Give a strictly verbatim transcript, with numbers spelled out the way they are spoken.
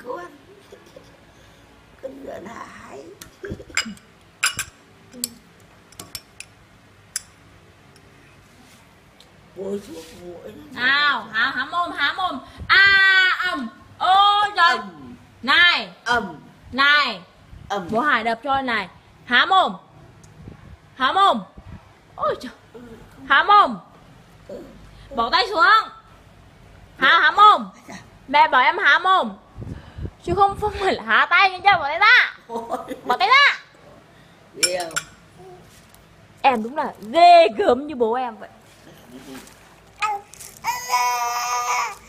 con. Con giận hại. Bôi thuốc mũi. Nào, há há mồm, há mồm. A ầm. Ôi trời. Ầm. Này. Ầm. Này. Ầm. Bố Hải đập cho này. Há mồm. Há mồm. Ôi trời. Há mồm. Bỏ tay xuống. Há há mồm. Mẹ bảo em há mồm. Chứ không không phải là há tay nghe chưa? Bỏ tay ra. Bỏ tay ra. Điều. Em đúng là ghê gớm như bố em vậy.